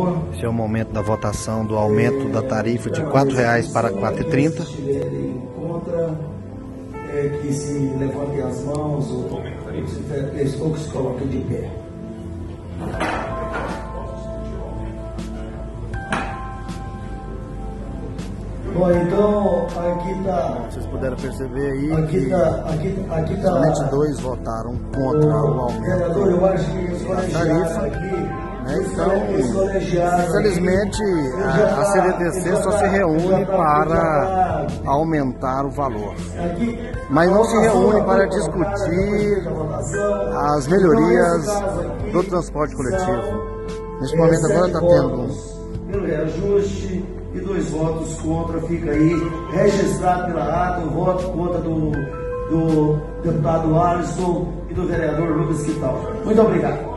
favor? Esse é o momento da votação do aumento da tarifa de R$ 4,00 para R$ 4,30. Se estiverem contra, que se levantem as mãos ou que se coloquem de pé. Bom, então aqui está. Vocês puderam perceber aí Aqui tá. somente 2 votaram contra o aumento Vereador, eu acho que os da colegiados tarifa. aqui, Então, infelizmente, a CDTC só se reúne para aumentar o valor, mas não se reúne para discutir as melhorias do transporte coletivo. Nesse momento agora está tendo pelo reajuste e 2 votos contra, fica aí registrado pela ata o voto contra do deputado Alisson e do vereador Lucas Quital. Muito obrigado.